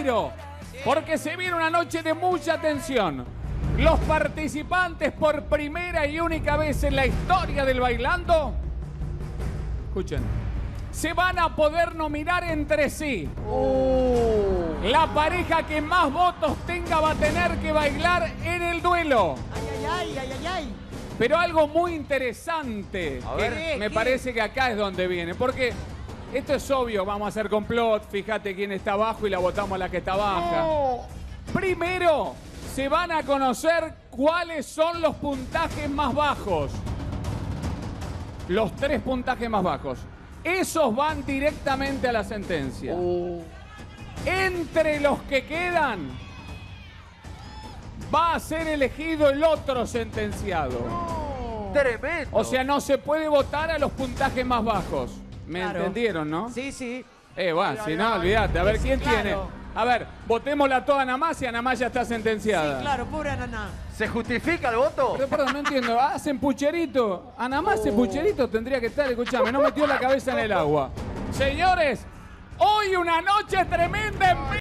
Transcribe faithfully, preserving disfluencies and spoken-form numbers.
Ramiro, porque se viene una noche de mucha tensión. Los participantes por primera y única vez en la historia del Bailando, escuchen, se van a poder nominar entre sí. Oh. La pareja que más votos tenga va a tener que bailar en el duelo. Ay, ay, ay, ay, ay. Pero algo muy interesante, A que ver, me ¿qué? parece que acá es donde viene, porque esto es obvio, vamos a hacer complot, fíjate quién está abajo y la votamos a la que está baja. No. Primero, se van a conocer cuáles son los puntajes más bajos. Los tres puntajes más bajos. Esos van directamente a la sentencia. Oh. Entre los que quedan, va a ser elegido el otro sentenciado. No. Tremendo. O sea, no se puede votar a los puntajes más bajos. ¿Me Claro. entendieron, no? Sí, sí. Eh, va, Pero si no, no, olvídate. A ver, es ¿quién claro. tiene? A ver, votémosla toda a Namás y Namás ya está sentenciada. Sí, claro, pobre Ananá. ¿Se justifica el voto? Pero perdón, no entiendo. Hacen pucherito. A Namás ese Oh. pucherito tendría que estar, escuchame, no metió la cabeza en el agua. Señores, hoy una noche tremenda en